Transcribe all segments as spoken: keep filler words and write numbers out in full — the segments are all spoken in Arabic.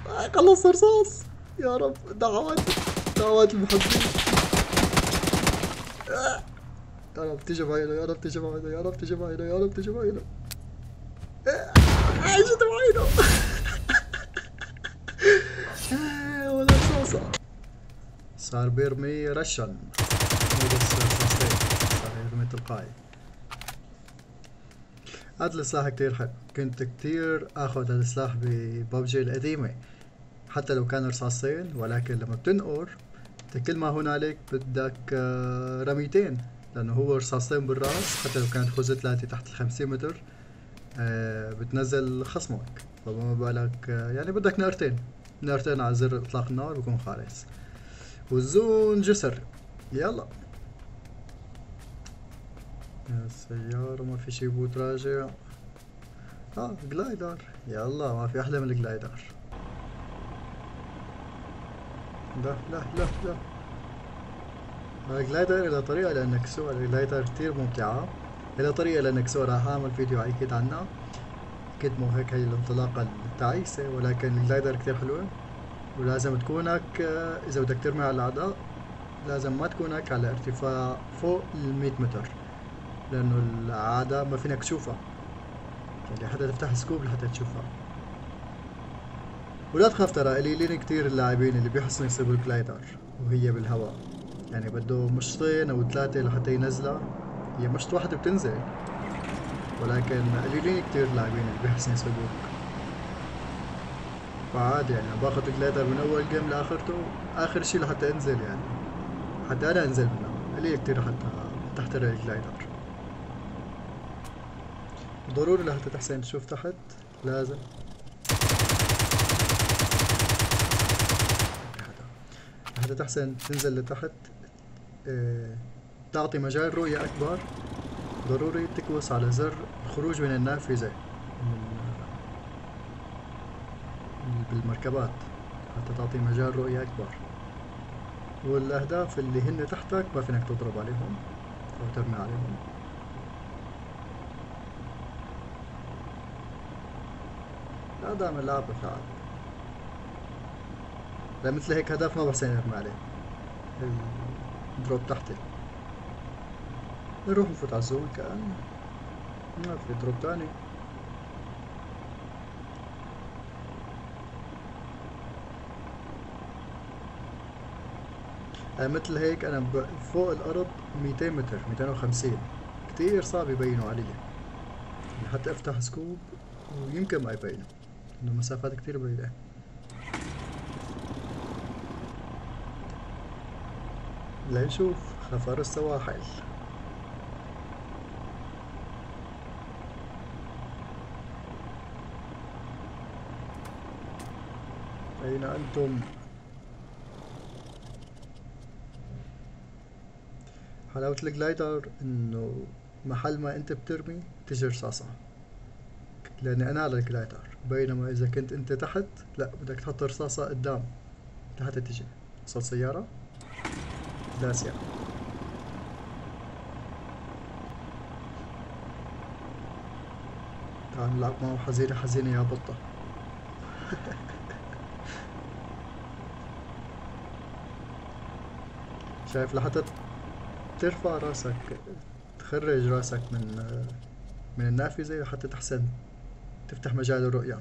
خلص رصاص. يا رب دعوات، دعوات المحبين. يا رب تجي بعينه، يا رب تجي بعينه، يا رب تجي بعينه، يا رب تجي بعينه. اجت بعينه. ولا رصاصة. صار بيرمي رشن، مو بس رصاصتين، صار يرمي تلقائي. هذا السلاح كتير حلو، كنت كتير اخذ هذا السلاح بببجي القديمة حتى لو كان رصاصتين، ولكن لما بتنقر كل ما هنالك بدك آه، رميتين، لانه هو رصاصتين بالراس حتى لو كانت خوذة ثلاثة تحت الخمسين متر آه، بتنزل خصمك، فما بالك آه، يعني بدك نقرتين، نقرتين على زر اطلاق النار بكون خالص. والزون جسر. يلا يا السيارة ما في شي بوت راجع. اه جلايدر، يلا ما في احلى من الجلايدر. لا لا لا لا، الجلايدر إلى طريقة لأنك تسوق الجلايدر كتير ممتعة. إلى طريقة لأنك تسوق، راح أعمل فيديو أكيد عنها، أكيد مو هيك هي الانطلاقة التعيسة، ولكن الجلايدر كتير حلوة. ولازم تكونك آه، إذا بدك ترمي على الأعداء لازم ما تكونك على ارتفاع فوق المية متر، لأنه الأعداء ما فينك تشوفها، يعني حتى تفتح سكوب لحتى تشوفها. ولا تخاف، ترى قليلين كتير اللاعبين اللي بيحسنوا يصيبوا الجلايدر وهي بالهواء، يعني بده مشطين أو ثلاثة لحتى ينزلها. هي مشط واحدة بتنزل، ولكن قليلين كتير اللاعبين اللي بيحسنوا يصيبوك. فعادي يعني أنا باخذ الجلايدر من أول جيم لآخرته، آخر شي لحتى أنزل، يعني حتى أنا أنزل منها قليل كتير حتى تحترق الجلايدر. ضروري لحتى تحسن تشوف تحت لازم لحتى تحسن تنزل لتحت اه تعطي مجال رؤية أكبر. ضروري تكبس على زر الخروج من النافذة بالمركبات حتى تعطي مجال رؤية أكبر. والأهداف اللي هن تحتك ما فينك تضرب عليهم أو ترمي عليهم. لا دام اللعبة بتلعب، لا مثل هيك هدف ما بحسن يرمي عليه. الدروب تحتي، نروح نفوت على الزون كأن ما في دروب تاني. آه مثل هيك أنا فوق الأرض ميتين متر، ميتين وخمسين، كتير صعب يبينوا علي، يعني حتى أفتح سكوب ويمكن ما يبينوا إنه مسافات كتير بعيدة. لنشوف خفر السواحل. أين أنتم؟ حلاوة الجلايدر إنه محل ما أنت بترمي تجي رصاصة، لأني أنا على الجلايدر، بينما إذا كنت أنت تحت لا بدك تحط رصاصة قدام لحتى تجي. صوت سيارة داسية. تعال نلعب معه حزينة حزينة يا بطة. شايف لحتى ترفع راسك، تخرج راسك من من النافذة حتى تحسن تفتح مجال الرؤية.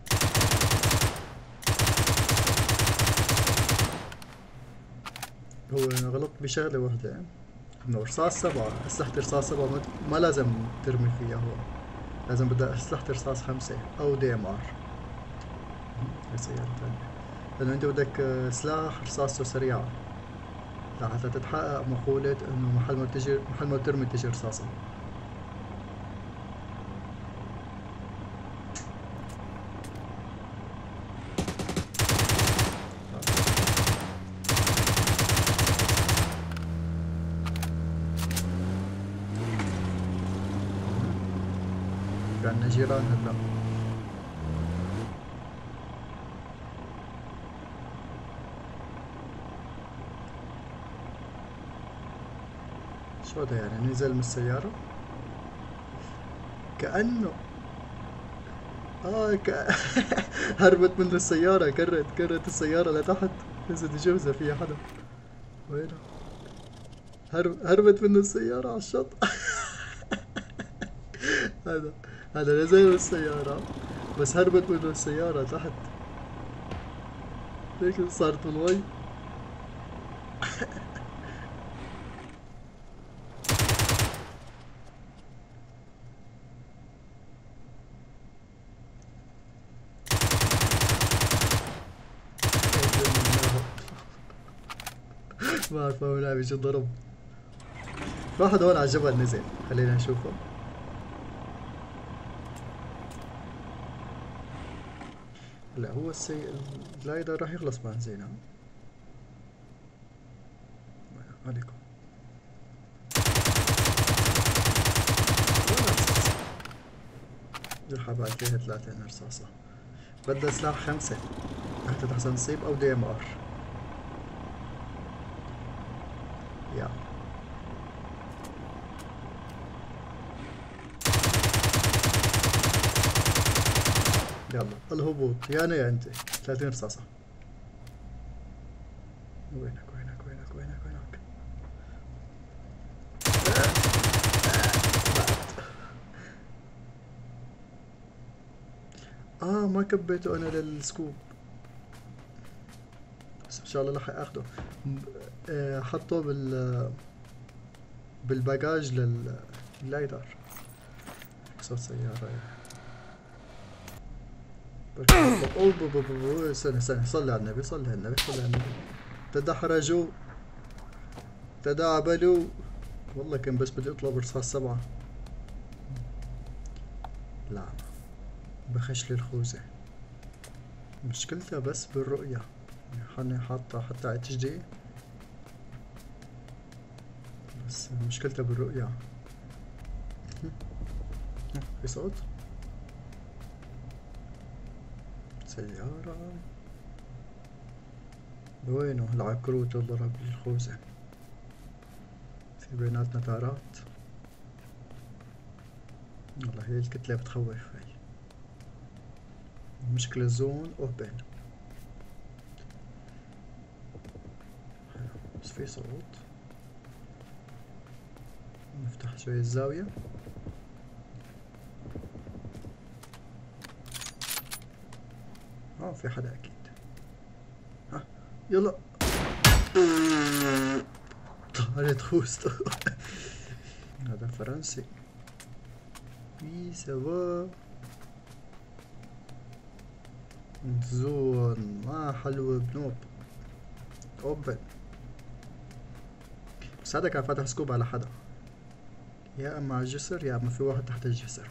هو أنا غلطت بشغلة وحدة، إنه رصاص سبعة، أسلحة رصاص سبعة ما ما لازم ترمي فيها، هو لازم بدها أسلحة رصاص خمسة أو دي ام ار. هي سيارة تانية، لأنه أنت بدك آه، سلاح رصاصته سريعة لحتى تتحقق مقولة إنه محل ما تجي محل ما ترمي تجي رصاصة. كان جيران هلا. شو ده يعني نزل من السيارة كأنه اه ك... هربت من السيارة، كرت كرت السيارة لتحت. نزلت تشوف فيها حدا. وينها؟ هرب... هربت من السيارة على الشط. هذا هذا نزل من السيارة، بس هربت من السيارة تحت. هيك صارت بالمي. ما اعرف وين عم يجي ضرب. في واحد هون على الجبل نزل، خلينا نشوفه. لا هو السي الجلايدر راح يخلص بنزين. ها عليكم. ولا رصاصة. يلحق بعد فيها ثلاثين رصاصة. بدها سلاح خمسة تحت أحسن نصيب أو دي ام ار. يا يلا الهبوط يا انا يا انت. ثلاثين رصاصة. وينك وينك وينك وينك وينك؟ اه ما كبيته انا للسكوب، بس ان شاء الله لحق اخده. آه حطه بال بالباجاج لللايدر. صوت سيارة. اوه بو بو بو. سنة سنة صلي على النبي صلي على النبي صلي على النبي. تدحرجوا تداعبلوا. والله كان بس بدي اطلب رصاص سبعة. لا بخش لي الخوذة. مشكلتها بس بالرؤية. يعني حاطة حتى على اتش دي، بس مشكلتها بالرؤية. في صوت سيارة. وينه العكروت اللي ضرب الخوذة؟ في بيناتنا تارات. والله هي الكتلة بتخوف هاي. المشكلة زون اوبن. بس في صوت. نفتح شوي الزاوية. اه في حدا اكيد. ها يلا. طارت خوذته. هذا فرنسي. وي سوا. زون ما حلوة بنوب. اوبن. بس هذا كان فاتح سكوب على حدا، يا اما على الجسر يا اما في واحد تحت الجسر.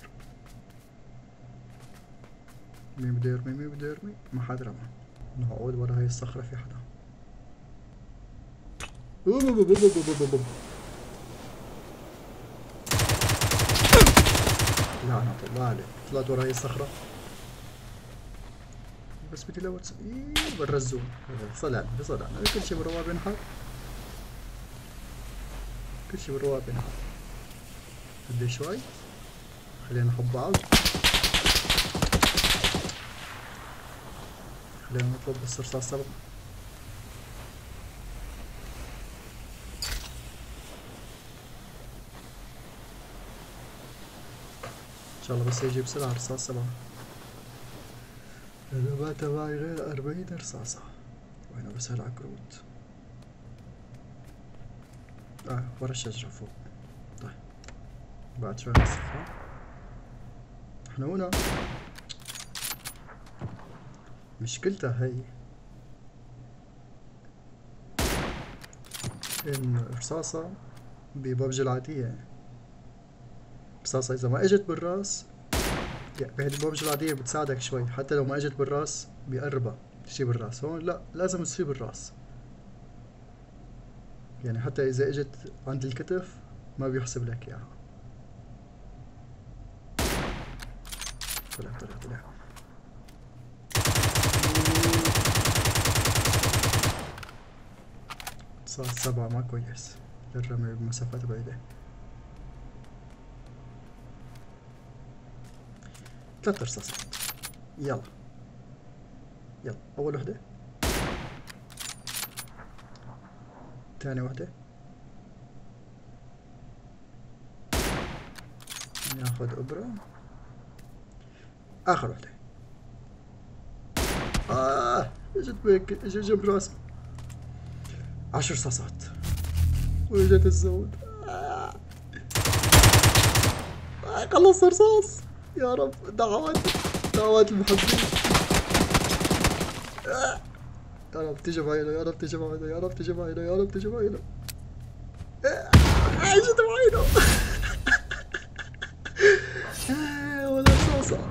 مين بده يرمي مين بده يرمي؟ ما حد رمى. نقعد ورا هاي الصخرة في حدا. لعنة الله عليك، طلعت ورا هاي الصخرة. بس بدي لو تس... إيه برا الزون. صل على النبي صل على النبي. كل شي بالرواق بينحط. كل شي بالرواق بينحط. هدي شوي. خلينا نحب بعض. خلينا نطلب بس رصاص سبعة. ان شاء الله بس يجي بسرعة رصاص سبعة. انا ما تبعي غير أربعين رصاصة. وينه بس هالعكروت؟ اه ورا الشجرة فوق. طيب بعد شوي نصفها. احنا هنا. مشكلتها هي ان رصاصة بببجي العادية، رصاصة اذا ما اجت بالراس، يعني بهذه الببجي العادية بتساعدك شوي، حتى لو ما اجت بالراس بيقربها تجي بالراس. هون لا لازم تصيب بالراس، يعني حتى اذا اجت عند الكتف ما بيحسب لك اياها. طلع طلع طلع. صار سبعة ما كويس للرمي بمسافات بعيدة. ثلاث رصاصات. يلا يلا اول وحدة، ثاني وحدة، ناخذ ابرة، اخر وحدة. اه اجت بيك، اجت جنب راسي. عشر رصاصات واجت الزود. آه. آه. خلص رصاص. يا رب دعوات، دعوات المحبين. آه. يا رب تجي بعينه، يا رب تجي بعينه، يا رب تجي بعينه، يا رب تجي بعينه. آه. اجت بعينه.